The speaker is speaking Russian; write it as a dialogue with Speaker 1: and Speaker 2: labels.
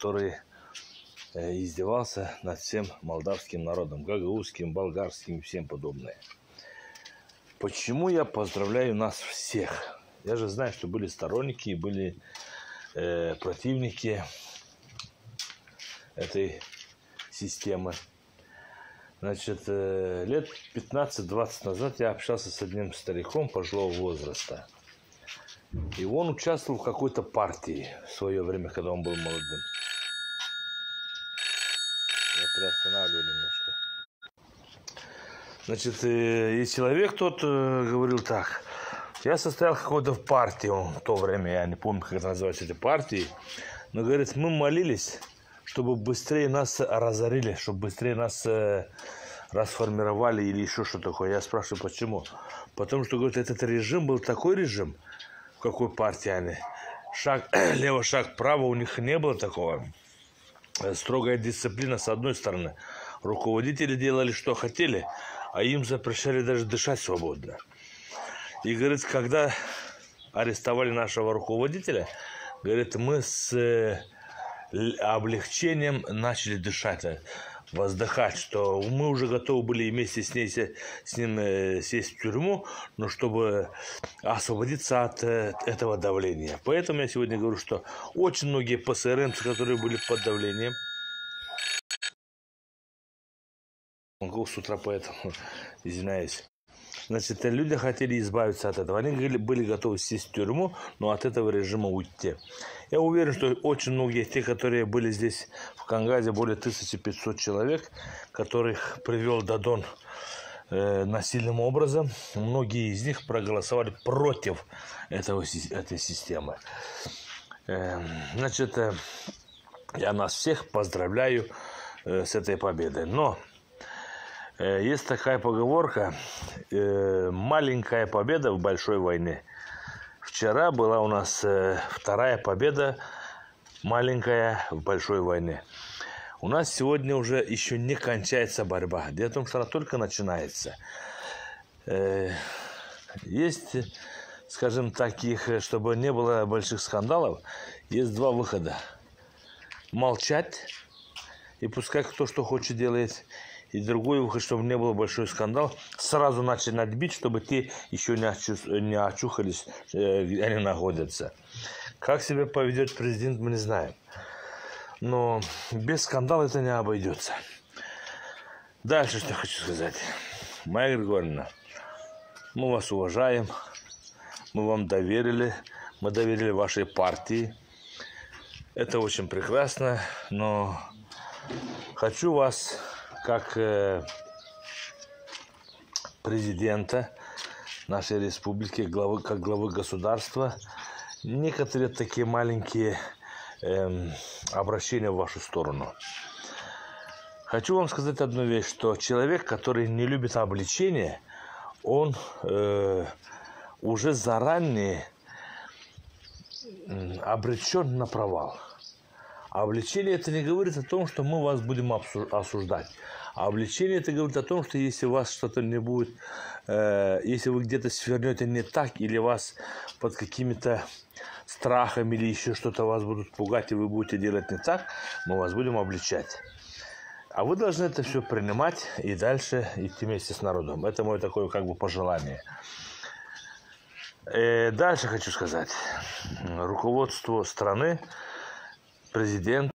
Speaker 1: который издевался над всем молдавским народом, гагаузским, болгарским и всем подобное. Почему я поздравляю нас всех? Я же знаю, что были сторонники и были противники этой системы. Значит, лет 15-20 назад я общался с одним стариком пожилого возраста. И он участвовал в какой-то партии в свое время, когда он был молодым. Я приостанавливаю немножко. Значит, и человек тот говорил так. Я состоял в какой-то партии, в то время, я не помню, как это называется, эти партии. Но, говорит, мы молились, чтобы быстрее нас разорили, чтобы быстрее нас расформировали или еще что такое. Я спрашиваю, почему? Потому что, говорит, этот режим был такой режим, в какой партии они. Шаг лево, шаг право, у них не было такого. Строгая дисциплина с одной стороны. Руководители делали, что хотели, а им запрещали даже дышать свободно. И, говорит, когда арестовали нашего руководителя, говорит, мы с облегчением начали дышать, воздыхать, что мы уже готовы были вместе с ним сесть в тюрьму, но чтобы освободиться от этого давления. Поэтому я сегодня говорю, что очень многие ПСРМцы, которые были под давлением, с утра, поэтому извиняюсь. Значит, люди хотели избавиться от этого. Они были готовы сесть в тюрьму, но от этого режима уйти. Я уверен, что очень многие, те, которые были здесь в Кангазе, более 1500 человек, которых привел Дадон насильным образом, многие из них проголосовали против этой системы. Значит, я нас всех поздравляю с этой победой. Но есть такая поговорка: маленькая победа в большой войне. Вчера была у нас вторая победа, маленькая в большой войне. У нас сегодня уже еще не кончается борьба. Дело в том, что она только начинается. Есть, скажем, таких, чтобы не было больших скандалов, есть два выхода. Молчать, и пускай кто что хочет делает. И другой выход, чтобы не был большой скандал, сразу начинать бить, чтобы те еще не очухались, где они находятся. Как себя поведет президент, мы не знаем. Но без скандала это не обойдется. Дальше что хочу сказать. Майя Григорьевна, мы вас уважаем, мы вам доверили, мы доверили вашей партии. Это очень прекрасно, но хочу вас, как президента нашей республики, как главы государства, некоторые такие маленькие обращения в вашу сторону. Хочу вам сказать одну вещь, что человек, который не любит обличения, он уже заранее обречен на провал. Обличение это не говорит о том, что мы вас будем осуждать. А обличение это говорит о том, что если у вас что-то не будет, если вы где-то свернете не так, или вас под какими-то страхами или еще что-то вас будут пугать, и вы будете делать не так, мы вас будем обличать. А вы должны это все принимать и дальше идти вместе с народом. Это мое такое как бы пожелание. Дальше хочу сказать. Руководство страны, президент,